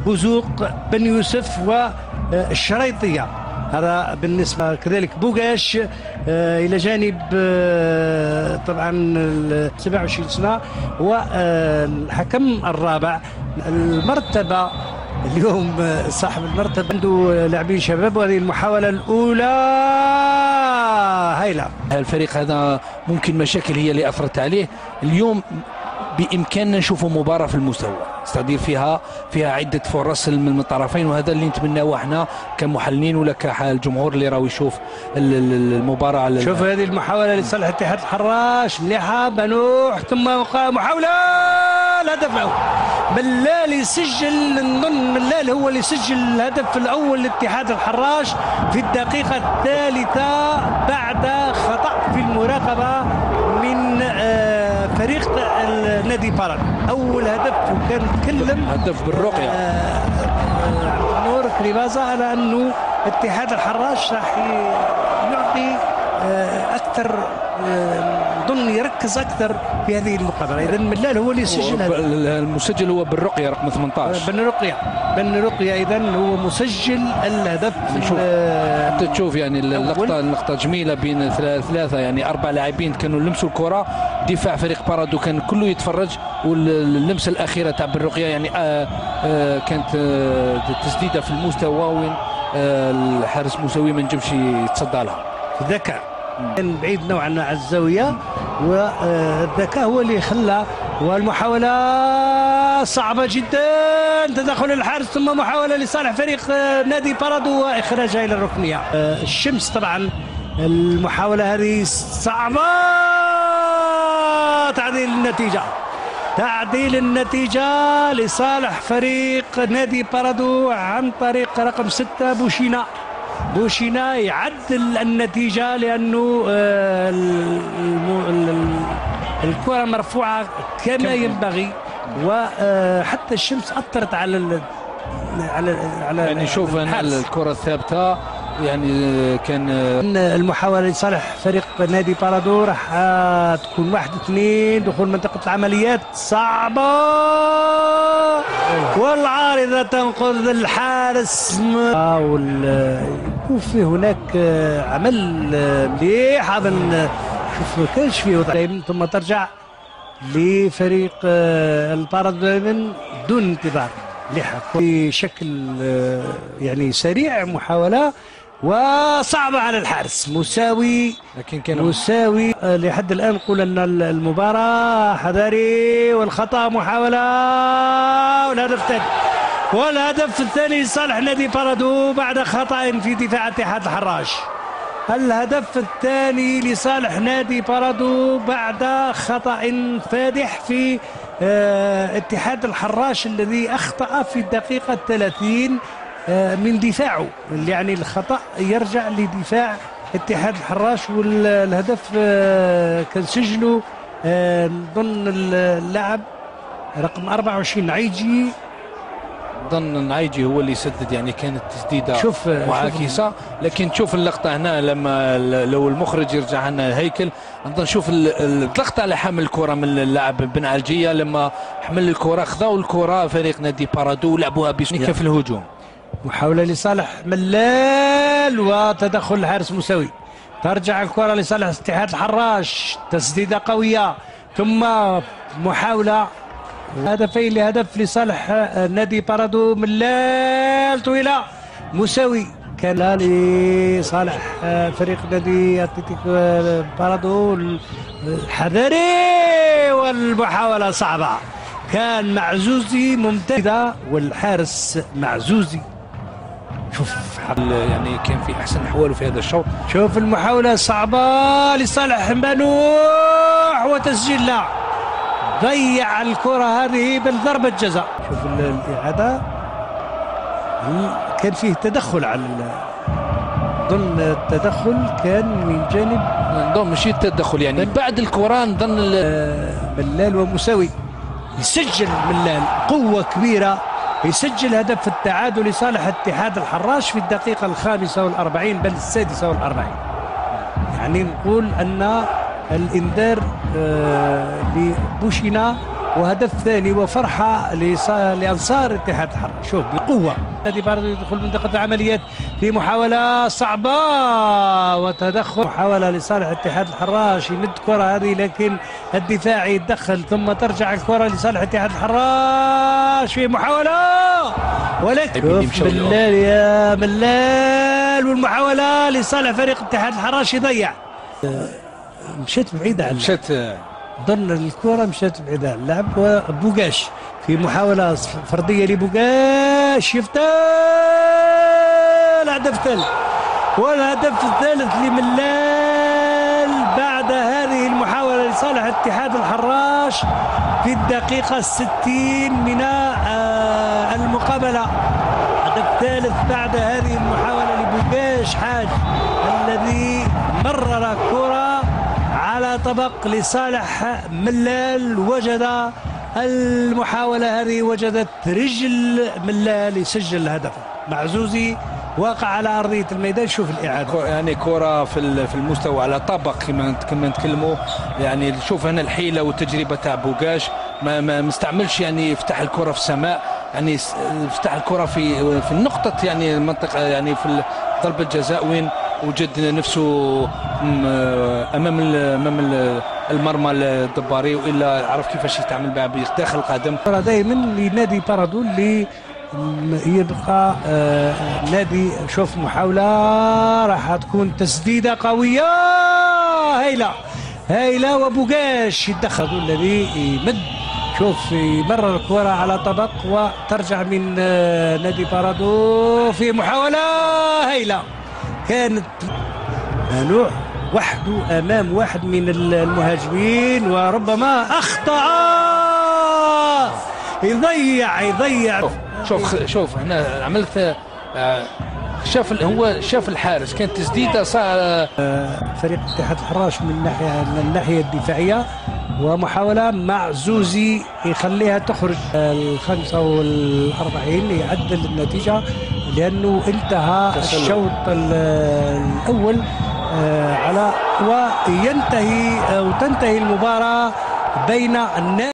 بوزوق بن يوسف والشريطية. هذا بالنسبة كذلك بوغاش إلى جانب طبعا 27 سنة. والحكم الرابع المرتبة اليوم صاحب المرتبة عنده لاعبين شباب، وهذه المحاولة الأولى هايلة. الفريق هذا ممكن مشاكل هي اللي أثرت عليه اليوم. بإمكاننا نشوفوا مباراة في المستوى استدير فيها عدة فرص من الطرفين، وهذا اللي نتمناه احنا كمحللين ولا كالجمهور اللي راهو يشوف المباراة. شوف هذه المحاولة لصالح اتحاد الحراش مليحة. بنوح ثم محاولة الهدف الأول. ملال يسجل، نظن ملال هو اللي سجل الهدف الأول لاتحاد الحراش في الدقيقة الثالثة بعد خطأ في المراقبة من فريق نادي باراد. أول هدف، وكان تكلم هدف بالرقية نور كريبازا على أنه اتحاد الحراش راح يعطي أكثر، ظن يركز أكثر في هذه المقابلة. إذا ملال هو اللي سجل. المسجل هو بالرقية رقم 18 بن رقية إذا هو مسجل الهدف. أنت تشوف يعني اللقطة جميلة بين ثلاثة، يعني 4 لاعبين كانوا لمسوا الكرة. دفاع فريق بارادو كان كله يتفرج، واللمسة الأخيرة تاع بن رقية يعني كانت تسديدة في المستوى وين الحارس موسوي ما نجمش يتصدى لها. ذكاء كان بعيد نوعا عن الزاوية، والذكاء هو اللي خلى. والمحاولة صعبة جدا، تدخل الحارس ثم محاولة لصالح فريق نادي بارادو وإخراجها إلى الركنية. الشمس طبعا المحاولة هذه صعبة. تعديل النتيجة لصالح فريق نادي بارادو عن طريق رقم 6 بوشينا يعدل النتيجة، لأنه الكرة مرفوعة كما ينبغي، وحتى الشمس أثرت على يعني شوف الكرة الثابتة يعني كان المحاولة لصالح فريق نادي بارادو راح تكون 1-2. دخول منطقة العمليات صعبة، والعارضة تنقذ الحارس. يكون في هناك عمل مليح. أظن شوف ما كانش فيه وضع، ثم ترجع لفريق البارادو دون انتظار مليحة بشكل يعني سريع. محاولة وصعبة على الحارس مساوي، لكن كان مساوي لحد الآن. نقول أن المباراة حذاري والخطأ. محاولة والهدف الثاني لصالح نادي بارادو بعد خطأ في دفاع اتحاد الحراش. الهدف الثاني لصالح نادي بارادو بعد خطأ فادح في اتحاد الحراش الذي أخطأ في الدقيقة 30 من دفاعه. يعني الخطأ يرجع لدفاع اتحاد الحراش، والهدف كان سجله ضمن اللاعب رقم 24 عيجي. ظن نعيجي هو اللي سدد، يعني كانت تسديده معاكسه. لكن تشوف اللقطه هنا لما لو المخرج يرجع لنا الهيكل، نظن نشوف الضغط على حمل الكره من اللاعب بن علجيه. لما حمل الكره خذوا الكره فريق نادي بارادو ولعبوها بسنيكه في الهجوم. محاوله لصالح ملال وتدخل الحارس مساوي. ترجع الكره لصالح اتحاد الحراش، تسديده قويه ثم محاوله. هدفين لهدف لصالح نادي بارادو. ملال طويلة مساوي كان لصالح فريق نادي اتلتيكو بارادو. الحذري والمحاولة صعبة. كان معزوزي ممتازة والحارس معزوزي. شوف يعني كان في احسن احواله في هذا الشوط. شوف المحاولة صعبة لصالح بنوح وتسجيل لا. ضيع الكرة هذه بالضربة جزاء. شوف الإعادة كان فيه تدخل على ظن التدخل كان من جانب نظن ماشي التدخل يعني بعد الكرة نظن ملال ومساوي. يسجل ملال قوة كبيرة، يسجل هدف التعادل لصالح اتحاد الحراش في الدقيقة 45 بل 46. يعني نقول أن الإنذار لبوشينا وهدف ثاني وفرحة لأنصار اتحاد الحرة. شوف بقوة نادي باردو يدخل منطقة العمليات في محاولة صعبة وتدخل، محاولة لصالح اتحاد الحراش يمد كرة هذه لكن الدفاعي يتدخل ثم ترجع الكرة لصالح اتحاد الحراش في محاولة، ولكن ملال يا ملال والمحاولة لصالح فريق اتحاد الحراش يضيع. مشيت بعيدة عن ظن الكرة مشات بعيدة عن اللعب. وبوغاش في محاولة فردية لبوغاش يفتح الهدف الثالث، والهدف الثالث لملال بعد هذه المحاولة لصالح اتحاد الحراش في الدقيقة 60 من المقابلة. الهدف الثالث بعد هذه المحاولة لبوغاش حاج الذي مرر كرة على طبق لصالح ملال، وجد المحاولة هذه وجدت رجل ملال يسجل الهدف. معزوزي واقع على أرضية الميدان. شوف الإعادة يعني كرة في المستوى على طبق كما نتكلموا. يعني شوف هنا الحيلة والتجربة تاع بوغاش، ما مستعملش يعني يفتح الكرة في السماء، يعني يفتح الكرة في النقطة يعني المنطقة يعني في ضربة جزاء وين وجد نفسه امام المرمى الدباري، والا عرف كيفاش يتعامل بها داخل القدم. دائما لنادي باردو اللي يبقى نادي. شوف محاولة راح تكون تسديدة قوية هايلة وبوغاش يتدخل الذي يمد. شوف يمرر الكرة على طبق وترجع من نادي باردو في محاولة هايلة. كانت نوع وحده امام واحد من المهاجمين وربما اخطا، يضيع. شوف هنا عملت شاف الحارس، كانت تسديده فريق اتحاد الحراش من الناحيه الدفاعيه، ومحاوله معزوزي يخليها تخرج 45 يعدل النتيجه لانه انتهى الشوط الاول على وتنتهي المباراه بين النادي